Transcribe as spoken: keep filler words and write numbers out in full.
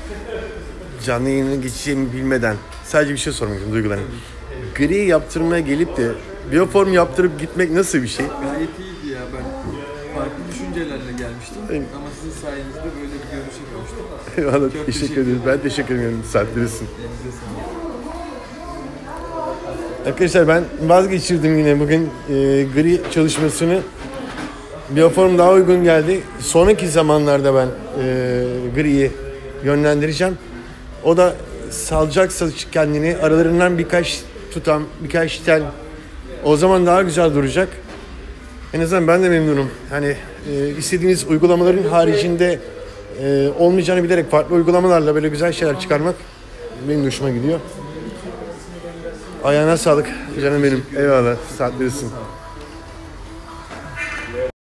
canlı yayına geçeceğimi bilmeden sadece bir şey sormak istiyorum duygularım. Gri yaptırmaya gelip de biyoform yaptırıp gitmek nasıl bir şey? Gayet iyiydi ya, ben farklı düşüncelerle gelmiştim Evet. ama sizin sayenizde böyle bir görüşe kavuştum. Eyvallah, Çok teşekkür teşekkür ederim. Ben teşekkür ederim. Saatleresin. Elinize sağlık. Arkadaşlar ben vazgeçirdim yine bugün e, gri çalışmasını. Biyoform daha uygun geldi. Sonraki zamanlarda ben e, griyi yönlendireceğim. O da salacaksa kendini aralarından birkaç tutam, birkaç tel, o zaman daha güzel duracak. En azından ben de memnunum. Hani e, istediğiniz uygulamaların haricinde e, olmayacağını bilerek farklı uygulamalarla böyle güzel şeyler çıkarmak benim de hoşuma gidiyor. Ayağına sağlık canım benim. Eyvallah. Saatleresin.